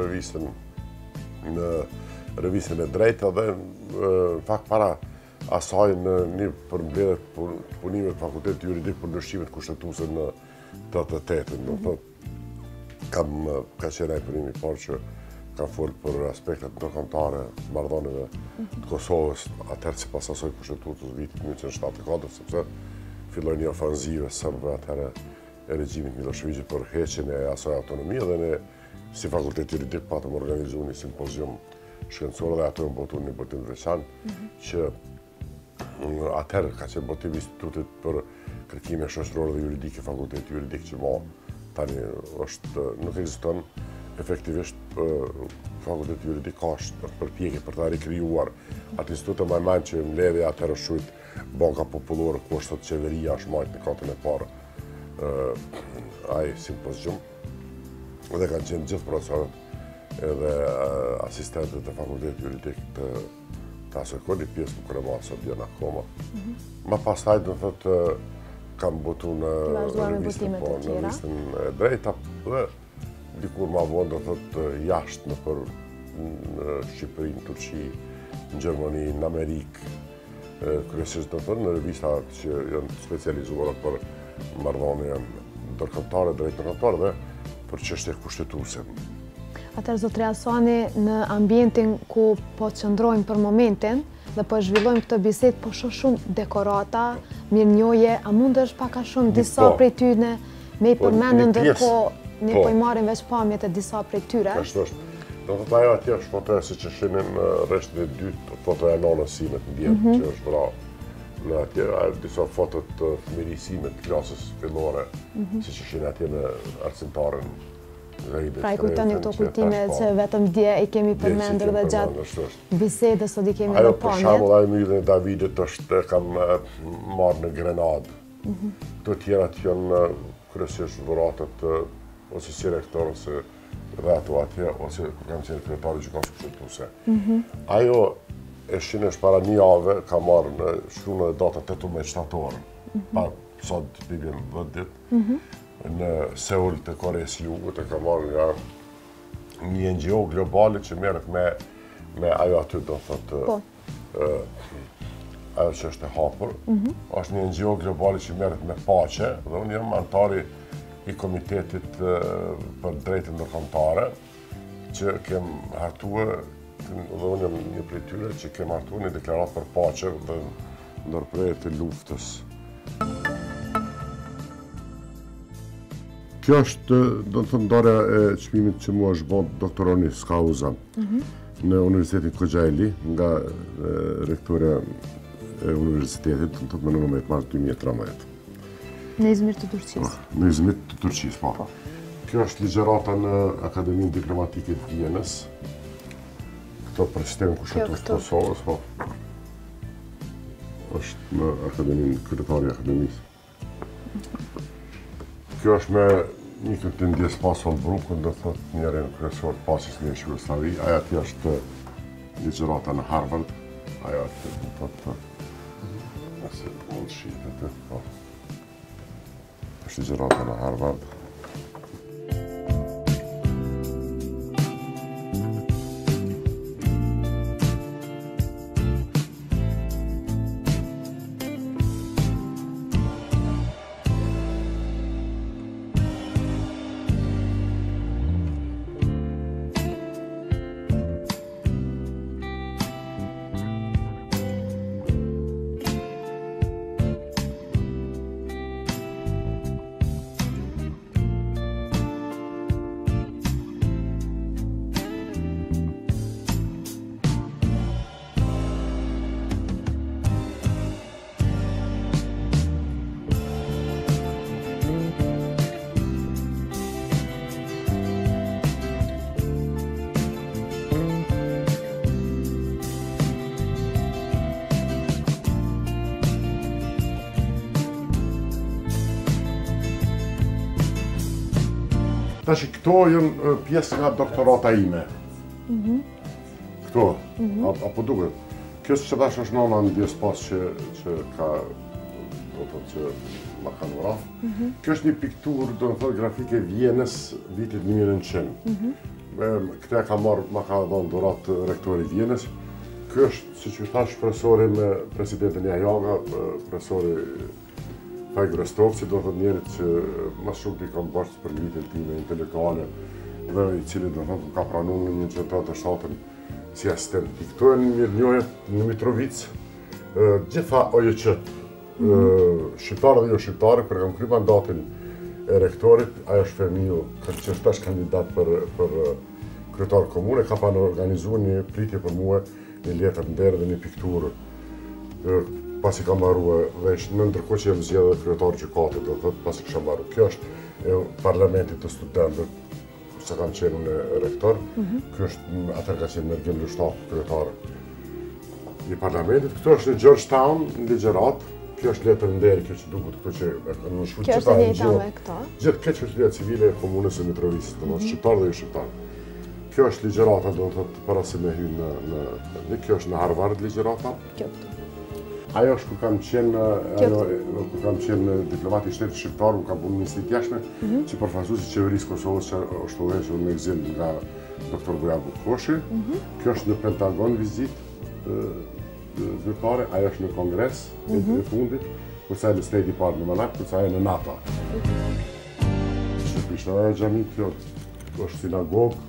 revistën e Drejta dhe fakt para asaj në një përmbledhje punime të Fakultetit Juridik për ndryshimet kushtetuese në 88-ën. Do thotë ka qenë ai punimi i parë që ka folë për aspektet ndërkombëtare marrëdhënieve të Kosovës, atëherë sipas asaj kushtetues vitit 1974, sepse filloi një ofenzive serbëve atëherë e regjimit Miloševićit për heqjen e asaj autonomie dhe ne si Fakultet Juridik patëm organizuar një simpozium shkencor dhe atë botuar një botim veçantë që atëherë ka qenë botim i Institutit për kërkime shoqërore dhe juridike, Fakulteti Juridik që tani nuk ekziston efektivisht Fakulteti Juridik ka përpjekje për ta rikrijuar atë institut të Majman që mbledhja atëherë shujt Banka Popullore, ku është thotë qeveria është marrë në katën e parë ai simpozium dhe kanë qenë gjithë profesorët edhe asistentët e Fakultetit Juridik të asaj kohë, një pjesë më kremase bjen akoma. Më pastaj do thotë kam botuar në revistën e Drejta dhe dikur ma vonë do thotë jashtë në Shqipëri, në Turqi, në Gjermani, në Amerikë, kryesisht do thotë në revista që janë specializuara për marrëdhënie ndërkombëtare, drejt ndërkombëtar dhe për çështje kushtetuese. Atëherë, zotëri Asani, në ambientin ku po qëndrojmë për momentin dhe po zhvillojmë këtë bisedë, po shoh shumë dekorata, mirënjohje, a mundesh pak a shumë disa prej tyre me i përmendën ndërkohë ne po i marrim veç pamjet e disa prej tyre? Ashtu është. Do thotë ajo atje është fotoja siç e shihni në rreshtin e dytë, fotoja e nënës sime të ndjen që është vrarë. Në atje disa foto të fëmijërisime të klasës fillore, siç e shihni atje në arsimtarën. Pra i kujtoni këto kujtime që vetëm dje i kemi përmendur dhe gjatë bisedës sot i kemi edhe pamjet. Ajo për shembull ai myllën e Davidit është kam marrë në Grenadë. Këto tjera që janë kryesisht dhuratët ose si rektor ose dhe ato atje ose kur kam qenë kryetari i gjykatës kushtetuese. Ajo e shinesh para një jave ka marrë në shkruan e data 18 shtator. Pa sot bibim 10 ditë. Në Seul të Koreas së Jugut e ka marrë nga një NGO globale që merret me ajo aty do thotë ajo që është e hapur. Është një NGO globale që merret me paqe dhe unë jam antari i Komitetit për Drejtën Ndërkombëtare që kem hartuar dhe unë jam një prej tyre që kem hartuar një deklaratë për paqe dhe ndërprerje të luftës. Kjo është, do të thënë, ndarja e çmimit që mua është bërë doktoronis kauza në Universitetin Koxhaeli nga rektorja e universitetit, do të thotë në 19 mars 2013. Në Izmir të Turqisë. Në Izmir të Turqisë, po. Kjo është ligjërata në Akademinë Diplomatike të Vienës. Këto për sistemin kushtetues të Kosovës, po. Është në Akademinë, kryetari i Akademisë. Kjo është me një këtë ndjes pasol Brukën, do thotë njërin kryesor të pasjes në Jugosllavi. Aja atje është ligjërata në Harvard, ajo të më thotë nëse mund shitet po. Është ligjërata në Harvard. Tash këto janë pjesë nga doktorata ime. Këto, apo duket. Kjo që tash është nona në djesë pas që ka, do të që ma kanë vrarë. Kjo është një pikturë, do të thotë, grafike Vjenës vitit 1900. Këte ma ka dhënë dhurat rektori Vjenës. Kjo është, si që thash, profesori me presidentin Jajaga, profesori Fajg Restovci, do të thotë njerit që më shumë t'i kam bashkë për vitin time intelektuale dhe i cili do të thotë ka pranu në 1987 si asistent. I këto e një mirë njohet në Mitrovic, gjitha OJQ-t, shqiptarë dhe jo shqiptarë, kërë kam kry mandatin e rektorit, ajo është Femiu, që është tash kandidat për kryetar komune, ka pa në organizu një pritje për muhe, një letër ndërë dhe një pikturë. Pasi ka marrë vesh, në ndërkohë që jam zgjedhur kryetar gjykate, do thotë pasi kisha marrë. Kjo është parlamentit të studentëve, se kanë qenë në rektor. Kjo është atër ka qenë Mergim Lushtaq, kryetar i parlamentit. Këto është në Georgetown, në ligjërat. Kjo është letër nderi, kjo që duket këto që në shkruaj. Kjo është e njëjta me këto? Gjithë këtë qytetarë civile e komunës së Mitrovic, domethënë shqiptar dhe jo shqiptar. Kjo është ligjërata, do të thotë para se me hyrë në kjo është në Harvard ligjërata. Ajo është kur kam qenë diplomat i shtetit shqiptar, kam punuar në Ministrinë e Jashtme, si përfaqësues i qeverisë Kosovës që është udhëhequr në ekzil nga doktor Bujar Bukoshi. Kjo është në Pentagon vizitë zyrtare, ajo është në Kongres e fundit, kurse ajo në State Department në Malak, kurse ajo në NATO. Shqipishtë xhami kjo është sinagogë,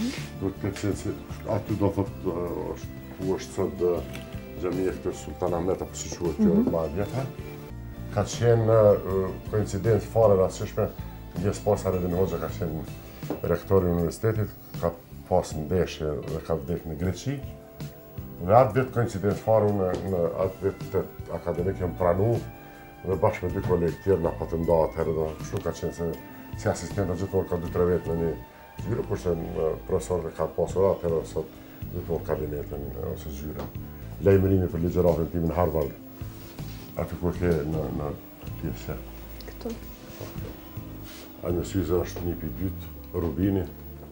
aty do thotë ku është sot xhamia këtë Sultan Ahmet apo si quhet kjo më vjetë. Ka qenë koincidencë fare rastishme, ndjes pas Aredin Hoxha ka qenë rektori i universitetit, ka pas ndeshje dhe ka vdekur në Greqi. Dhe atë vetë koincidencë fare në atë vetë akademik jam pranu dhe bashkë me dy kolegë tjerë na patëm nda atëherë dhe kështu ka qenë se si asistenta gjithmonë ka 2-3 vjet në një zyre, kurse profesorëve ka pasur atëherë sot gjithmonë kabinetin ose zyrën. Lajmërimi për ligjëratën tim në Harvard, aty kur ke në pjesë. Këtu? Anë syze është një për dytë, Rubini.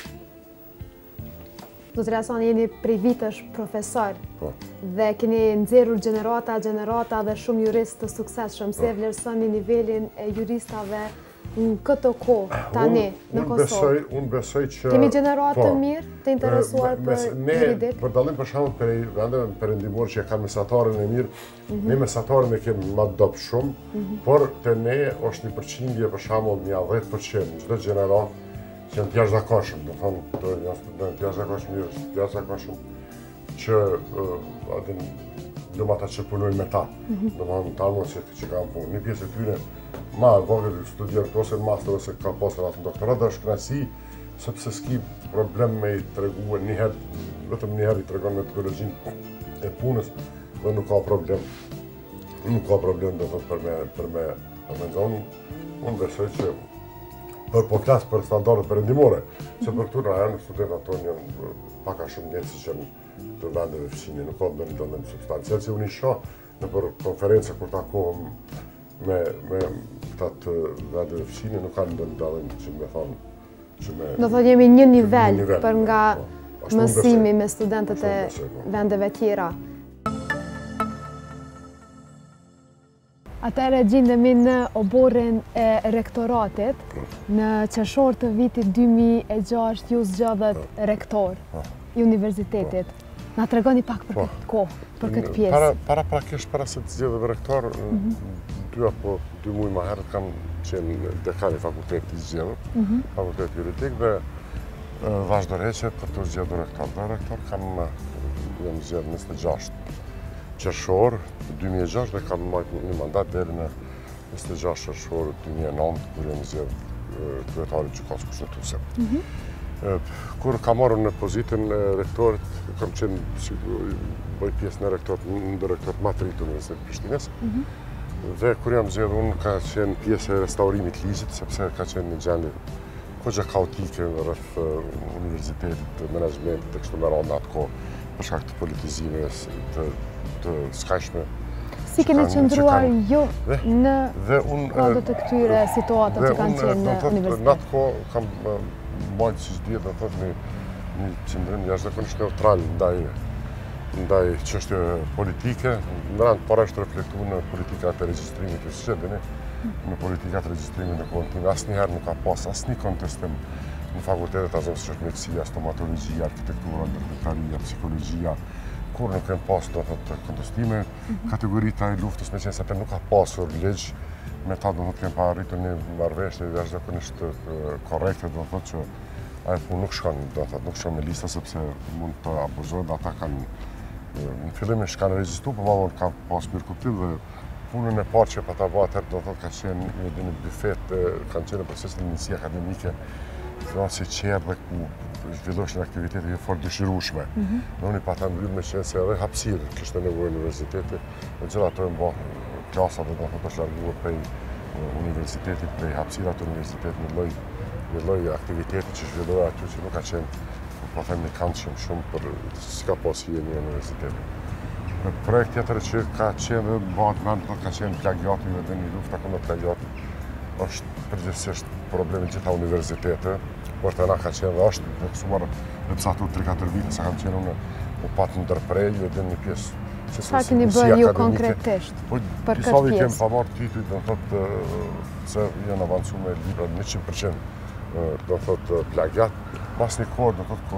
Dr. Hasan, jeni prej vitesh profesor dhe keni nxjerrur gjenerata dhe shumë juristë të suksesshëm. Si e vlerësoni nivelin e juristave në këtë kohë tani në Kosovë? Unë besoj që... Kemi gjenerata të mirë të interesuar për juridik? Për dallim për shembull për vendeve perëndimore që kanë mesatarin e mirë, ne mesatarin e kemi më dobë shumë, por te ne është një përqindje për shembull një 10%, çdo gjenerat që janë të jashtëzakonshëm, do thonë janë studentë të jashtëzakonshëm, të jashtëzakonshëm që atin lumata që punojnë me ta, do thonë ta mos që kanë punë. Një pjesë e tyre ma vogël studier ose në master ose ka pasur atë doktorat, është kënaqësi sepse s'ki problem me i treguar një herë, vetëm një herë i tregon metodologjinë e punës dhe nuk ka problem. Nuk ka problem do thotë për me nxon. Unë besoj që po flas për standardet perëndimore, se për këtu në rajon studentët tonë janë pak a shumë njerëz që janë të vendeve fëmijë, nuk ka ndonjë substancial që unë i shoh në për konferenca kur takohem me këta vendeve fëmijë, nuk kanë ndonjë dallim që më thonë që me... Do thotë jemi një nivel për nga mësimi me studentët e vendeve tjera. Atëherë gjendemi në oborrin e rektoratit, në qershor të vitit 2006 ju zgjodhet rektor i universitetit. Na tregoni pak për këtë kohë, për këtë pjesë. Prakisht para se të zgjedhem rektor, 2 apo 2 muaj më herët kam qenë dekan i fakultetit i zgjedhur, fakultet juridik dhe vazhdoreqe për të zgjedhur rektor. Dhe rektor jam zgjedhur 26 qershor 2006 dhe kam marrë një mandat deri në 26 qershor 2009 kur jam zgjedhur kryetari i gjykatës kushtetuese. Kur kam marrë në pozitën e rektorit, kam qenë bëj pjesë në rektorat më të ri të Universitetit të Prishtinës. Dhe kur jam zgjedhur unë ka qenë pjesë e restaurimit të ligjit, sepse ka qenë një gjendje kogja kaotike rreth universitetit, menaxhmentit të kështu me radhë atë kohë për shkak të politizimeve të skajshme. Si keni qëndruar ju në kodët të këtyre situatave që kanë qenë në universitet? Në atë kohë kam mbajtur, siç dihet, do thotë një qendrim jashtëzakonisht neutral ndaj çështje politike, në rand para është reflektuar në politikat e regjistrimit të shtëpit, në politikat e regjistrimit në kohën time. Asnjëherë nuk ka pas asnjë kontestim në fakultetet as në mjekësia, stomatologjia, arkitektura, ndërpretaria, psikologjia, kur nuk kanë pas do të kontestime, kategoritë e luftës, meqenëse nuk ka pasur ligj, me ta do të kemë pa arritur një marrëveshje jashtëzakonisht korrekte, do të thotë që ajo punë nuk shkon, do të thotë nuk shkon me lista sepse mund të abuzohet, ata kanë në fillim kanë regjistruar, por vonë ka pas mirë kuptim dhe punën e parë që ta bëhet atë do të thotë ka qenë një bifet, kanë qenë procesin e njësia akademike, si qerë dhe ku zhvilloshin aktivitete fort dëshirueshme. Unë pa ta mbyllur me qenë se edhe hapësirë kishte nevojë universiteti, me gjithë ato mbo klasa dhe do të thotë larguar prej universitetit, prej hapësirë atë universitet një lloj aktiviteti që zhvillohet aty që nuk ka qenë, po them i këndshëm shumë për s'ka pas hije në universitet. Në projekt tjetër që ka qenë dhe bëhet mend ka qenë plagiati dhe një luftë kundër plagiatit, është përgjithsisht problemi i gjitha universiteteve, por të na ka qenë dhe është vëksuar në psa ato 3-4 vite sa kam qenë unë u pat ndërprerje dhe një pjesë çfarë keni bërë ju konkretisht për këtë pjesë? Kemë pa marrë titull, do thotë se janë avancuar me libra 100% do thotë plagiat, pas një kohë do thotë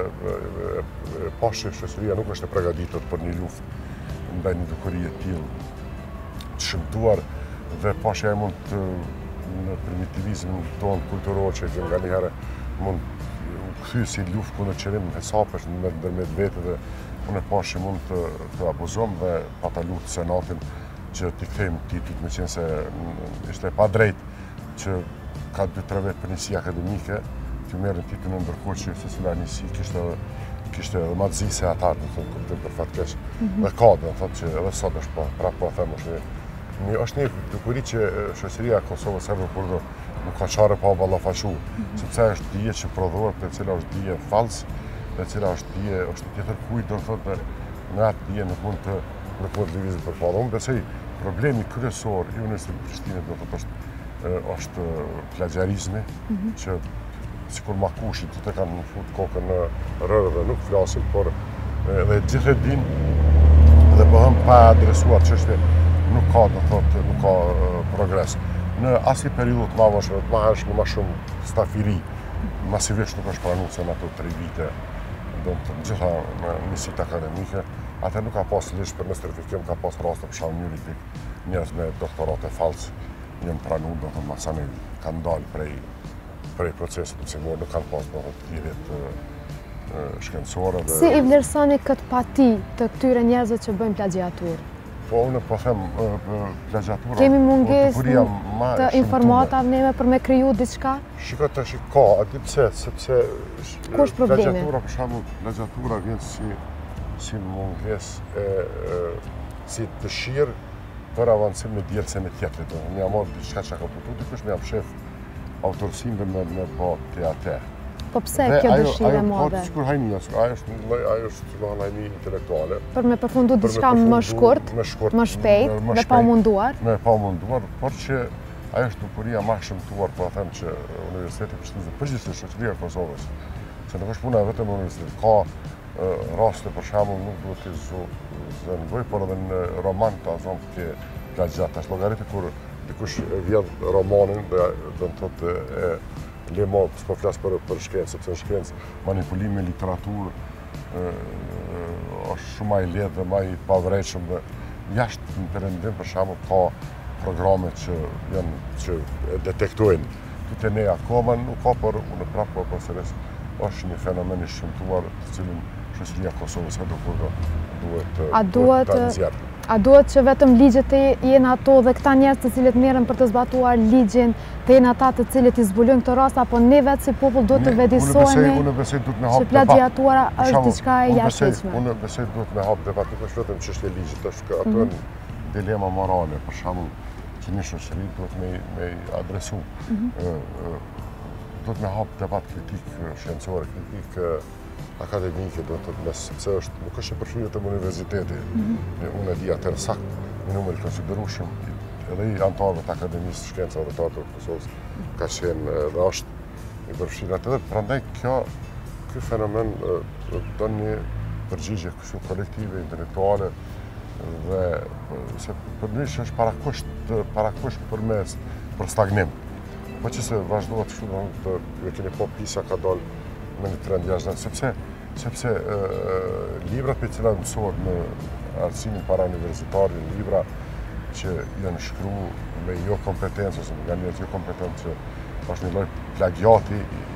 kur pashë shoqëria nuk është e përgatitur për një luftë ndaj një dukuri e tillë të shëmtuar dhe pashë mund të në primitivizmin tonë kulturor që nga një herë mund kthy si luftë kundër qërim e sapesh ndërmjet vete dhe unë pashë mund të abuzojmë dhe pa ta lutë senatin që t'i kthejmë titujt, meqense ishte e padrejtë që ka 2-3 vjet për njësi akademike që merrin titullin ndërkohë që secila njësi kishte edhe madhëzi se ata do të kuptojnë për fatkesh dhe ka do të thotë që edhe sot është prapë po them është një dukuri që shoqëria e Kosovës kur nuk ka çfarë pa ballafaqu, sepse është dije që prodhohet, e cila është dije fals, e cila është dije është tjetër kujt do të thotë në atë dije nuk mund të lëvizet përpara. Unë besoj problemi kryesor i Universitetit të Prishtinës do të thotë është plagiarizmi, që sikur makushit të kanë fut kokën në rërë dhe nuk flasin, por edhe gjithë e dinë dhe po them pa adresuar çështje nuk ka do thotë nuk ka progres. Në asnjë periudhë të madhëshme, të hershme më shumë stafiri, masivisht nuk është pranuar se në ato 3 vite do të gjitha njësitë akademike, atë nuk ka pas ligj për nostrifikim, ka pas raste për shkak juridik, njerëz me doktorate fals janë pranuar do të masani kanë dalë prej procesit mësimor, nuk kanë pas do të thirrjet shkencore dhe si i vlerësoni këtë pati të këtyre njerëzve që bëjnë plagiaturë? Po unë po them plagiatura. Kemi mungesë të informatave neve për me kriju diçka? Shiko tash ka, aty pse, sepse ku është problemi? Plagiatura për shembull, plagiatura vjen si mungesë si dëshirë për avancim në djelsen e tjetrit. Unë jam marrë diçka që ka kuptuar, dikush më jap shef autorsinë dhe me bë teatr. Po pse kjo dëshirë e madhe? Po sikur hajnia, ajo është një hajni intelektuale. Për me përfundu diçka më shkurt, më shpejt dhe pa munduar. Me pa munduar, por që ajo është dukuria më shëmtuar, po them që Universiteti i Prishtinës, përgjithsisht shoqëria e Kosovës, se nuk është puna vetëm në universitet. Ka raste për shembull nuk duhet të zënvoj, por edhe në roman të azon ke ka gjatë. Tash llogariti kur dikush vjedh romanin, do të thotë le mo, s'po flas për shkencë, sepse në shkencë manipulimi me literaturë është shumë më i lehtë dhe më i pavrejtshëm dhe jashtë në perëndim për shembull ka programe që detektojnë. Këtë ne akoma nuk ka, por unë prapë po sërish është një fenomen i shëmtuar të cilin shoqëria e Kosovës duhet ta nxjerrë. A duhet që vetëm ligjet të jenë ato dhe këta njerëz të cilët merren për të zbatuar ligjin, të jenë ata të cilët i zbulojnë këtë rast, apo ne vetë si popull duhet të vedisohemi që plagiatura është diçka e jashtëzakonshme? Unë besoj duhet me hap debat, nuk është vetëm çështje ligjit, është ato janë dilema morale, për shembull, që një shoqëri duhet me adresu. Duhet me hap debat kritik shkencore, kritik akademike, do të thotë, sepse nuk është e përfshirë të universiteti. Unë e di atër sakt, një numër i konsiderueshëm, edhe i antarëve të Akademisë Shkencave dhe të Kosovës ka qenë dhe është i përfshirë atë. Prandaj ky fenomen don një përgjigje kështu kolektive, intelektuale dhe se përndrysh është parakusht për stagnim. Po që se vazhdohet kështu, e keni po PISA ka dalë me një trend jashtëzakonshëm, sepse librat për cilat mësohet në arsimin para universitar, libra që janë shkruar me jo kompetencë ose nga njerëz jo kompetent, që është një lloj plagiati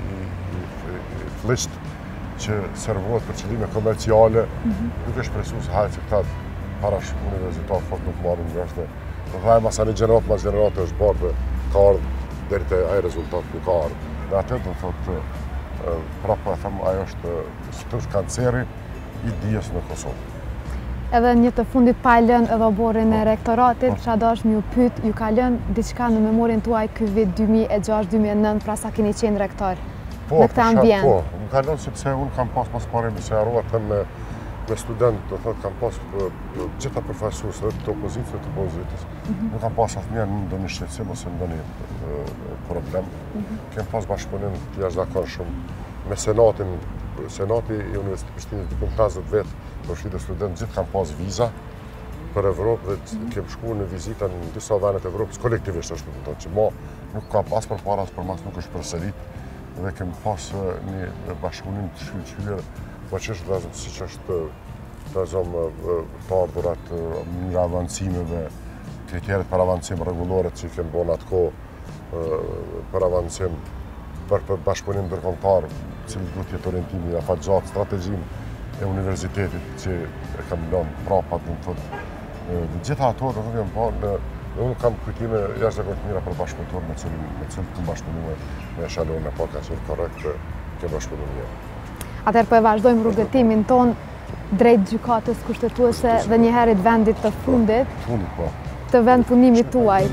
i flisht që servohet për qëllime komerciale, duke shpresuar se hajtë që këta para universitar fort nuk marrin vesh dhe vajë masani gjenerat mas gjenerat është bërë dhe ka ardhë deri te ai rezultat ku ka ardhë. Dhe atë do thotë prapë e them, ajo është kanceri i dijes në Kosovë. Edhe një të fundit pa lënë edhe oborin e rektoratit, çfarë dash më pyet, ju ka lënë diçka në memorin tuaj ky vit 2006-2009, pra sa keni qenë rektor në këtë ambient? Po, më ka lënë sepse unë kam pas parë se harrova të me student, do thotë kam pas gjitha përfaqësues të opozitës dhe të pozitës. Nuk kam pas asnjë ndonjë shqetësim ose ndonjë problem. Kem pas bashkëpunim të jashtëzakonshëm me senatin. Senati i Universitetit të Prishtinës diku 50 vjet përfshirë student, gjithë kam pas viza për Evropë dhe kem shkuar në vizita në disa vende të Evropës kolektivisht, është do të thotë që mo nuk kam pas përpara as për mas nuk është përsërit dhe kem pas një bashkëpunim të shkëlqyer. Po që është vazhdim, si që është të ardhurat nga avancimeve, kriteret për avancim rregullore që i kemë bon atë kohë për avancim për bashkëpunim ndërkombëtar, cili duhet jetë orientimi i afatgjatë strategjin e universitetit që e kam lënë prapa, do të thotë. Gjitha ato do të thotë po unë kam kujtime jashtëzakonisht mira për bashkëpunëtor me cilin të bashkëpunuar me Shalon apo ka qenë korrekt ke bashkëpunimi. Atëherë po e vazhdojmë rrugëtimin ton drejt gjykatës kushtetuese dhe njëherë vendit të fundit të vendpunimit tuaj.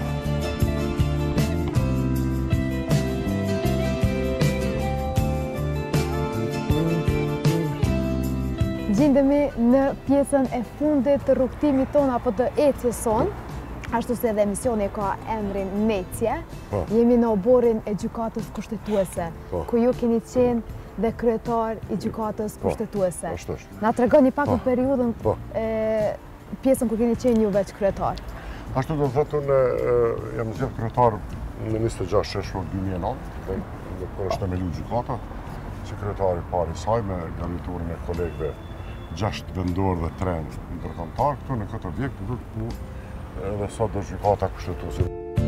Gjendemi në pjesën e fundit të rrugëtimit ton apo të ecjes son, ashtu se edhe emisioni ka emrin Nece. Jemi në oborin e gjykatës kushtetuese, ku ju keni qenë dhe kryetar i gjykatës kushtetuese. Na tregoni pak për periudhën pjesën kur keni qenë ju veç kryetar. Ashtu do të thotë unë jam zgjedhur kryetar në 26 sheshor 2009 dhe kur është themelu gjykata, si kryetari i parë i saj me garniturin e kolegëve 6 vendor dhe 3 ndërkombëtar këtu në këtë objekt do të pu edhe sot do gjykata kushtetuese.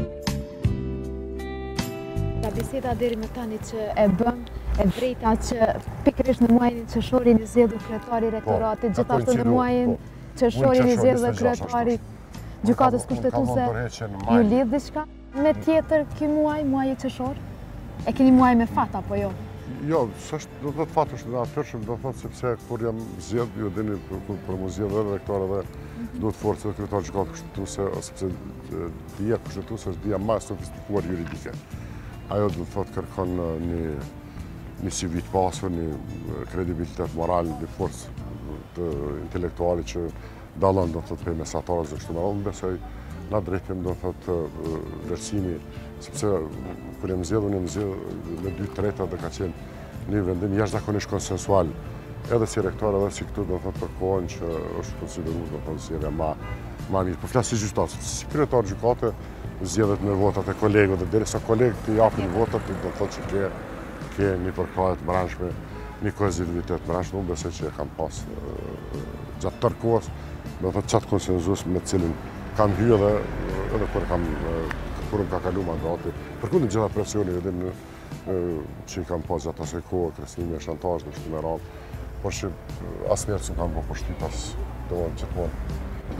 Biseda deri më tani që e bëm, e drejta që pikërisht në muajin qershor i zgjedhur kryetari i rektoratit, gjithashtu në muajin qershor i zgjedhur kryetari gjykatës kushtetuese. Ju lidh diçka me tjetër ky muaj, muaji qershor? E keni muaj me fat apo jo? Jo, s'është, do të thotë fat është natyrshëm, do të thotë sepse kur jam zgjedh, ju dini për mu zgjedh edhe rektor edhe duhet forcë dhe kryetar gjykatë kushtetuese, sepse dija kushtetuese është dija më sofistikuar juridike. Ajo do të thotë kërkon një CV të pasur, një kredibilitet moral, një forcë të intelektuale që dallon do të thotë prej mesatarëve dhe kështu me radhë. Unë besoj na drejtim do të thotë vlerësimi, sepse kur jam zgjedhur me 2/3 dhe ka qenë një vendim jashtëzakonisht konsensual, edhe si rektor edhe si këtu do të thotë për kohën që është konsideruar do të thotë si edhe ma mirë. Po flasë si gjyqtarë, si kryetar gjykate, zgjedhet me votat e kolegëve dhe derisa kolegët të japin votat, do të thotë që ke një përkraje të brendshme, një kohezivitet të brendshme, unë besoj që e kam pas gjatë tërë kohës, do të thotë qatë konsenzus me cilin kam hyrë edhe kur më ka kalu mandati, përkundër gjitha presioni edhe që i kam pas gjatë asaj kohë, kresnimi e shantazh në shtu me radhë, por që asnjëherë s'm kam bërë poshtit as gjithmonë.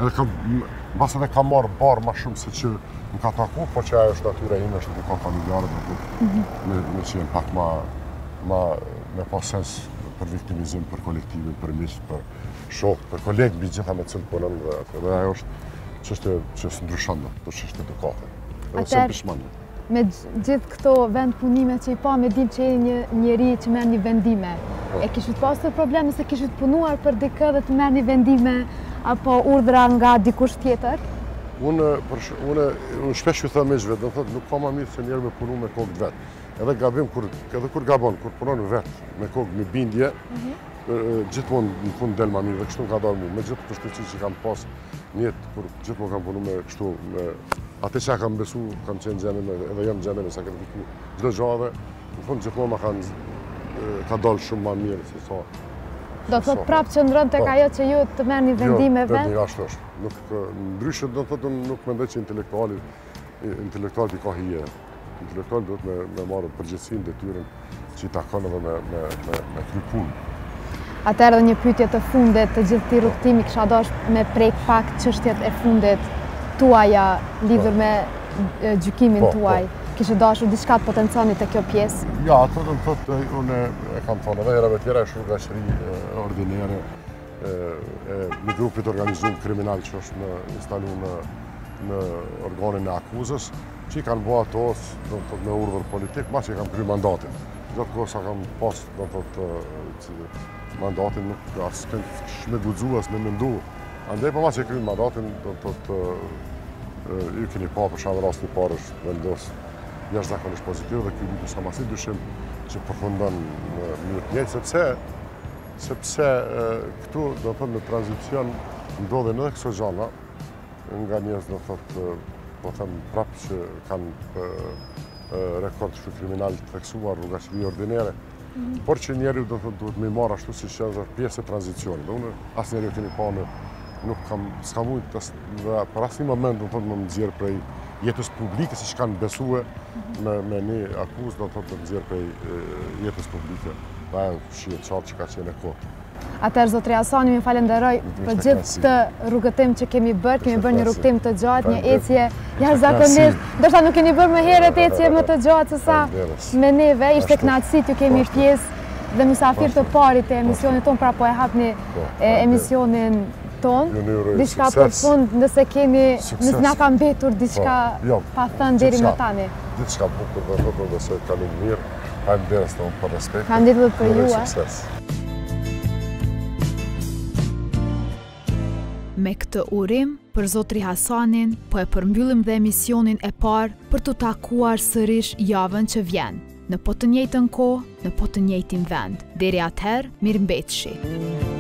Bas edhe kam marrë barë ma shumë se që më ka taku, por që ajo është natyra ime, është edhe ka familjarët, me që jenë pak me pas sens për viktimizim, për kolektivin, për miqë, për shokë, për kolegë, mbi gjitha me cilë punën, dhe ajo është çështje që së ndryshon do çështje edukate. Me gjithë këto vendpunime që i pa, me dim që e një njeri që merr një vendime, e kishit pasur problem nëse kishit punuar për dikë dhe të merr një vendime apo urdhra nga dikush tjetër? Unë shpesh ju them miqve, do thotë nuk ka më mirë se njerë me punu me kokë vetë. Edhe gabim, edhe kur gabon, kur punon vetë me kokë me bindje, gjithmonë në fund del më mirë dhe kështu ka dalë mu. Me gjithë përshtypësi që kam pas njetë, kur gjithmonë kam punu me kështu, atë që kam besu, kam qenë gjenime, edhe jam gjenime, sakrifiku çdo gjë, në fund gjithmonë ma ka dalë shumë më mirë se sa. Do të thotë prapë qëndron tek ajo që ju të merrni vendime vetë? Jo, ashtu është. Ndryshe do të thotë nuk mendoj që intelektuali ka hije. Intelektuali duhet me marrë përgjegjësinë, detyrën që i takon edhe me kry punë. Atëherë një pyetje të fundit të gjithë këtij rrugtimi, kisha dashur me prek pak çështjet e fundit tuaja lidhur me gjykimin tuaj. Kishe dashur diçka të potencioni të kjo pjesë? Ja, ato do të thotë, unë e kam thonë edhe herave tjera, është rrugaqëri ordinere e një grupit organizuar kriminal që është instaluar në organin e akuzës, që i kanë bërë ato me urdhër politik, ma që i kanë kry mandatin. Gjatë kohë sa kam pas, do të thotë, mandatin nuk asë me guxu, as me mendu. Andaj, pa ma që i kry mandatin, do të thotë, ju keni pa për shamë rast një parë është vendosë jashtëzakonisht pozitiv dhe ky nuk është as i dyshim që përfundon në mënyrë të njëjtë, sepse këtu do të thotë në tranzicion ndodhen edhe këto gjëra nga njerëz do të thotë po them prapë që kanë rekord kriminal të theksuar, rrugaqëri ordinere, por që njeriu do të thotë duhet me marr ashtu siç është pjesë e tranzicionit. Unë asnjëherë keni pa nuk s'kam mujtë për asnjë moment do të thotë më nxjerr prej jetës publike, si që kanë besue me një akuzë, do të thotë të nxjerr prej jetës publike. Dhe ajo shihet qartë që ka qenë e kohë. Atëherë, zotri Hasani, më falenderoj për gjithë këtë rrugëtim që kemi bërë një rrugëtim të gjatë, një ecje jashtëzakonisht. Ndoshta nuk keni bërë më herët ecje më të gjatë se sa me neve, ishte kënaqësi t'ju kemi pjesë dhe mysafir të parit e emisionit ton, pra po e hapni emisionin ton. Diçka për fund, nëse na ka mbetur diçka pa thënë deri më tani. Diçka bukur dhe thotë dhe se kalon mirë. Faleminderit tonë për respekt. Faleminderit për ju. Me këtë urim, për zotri Hasanin, po e përmbyllim dhe emisionin e parë për të takuar sërish javën që vjen, në po të njëjtën kohë, në po të njëjtin vend. Deri atëherë, mirëmbëjtëshi.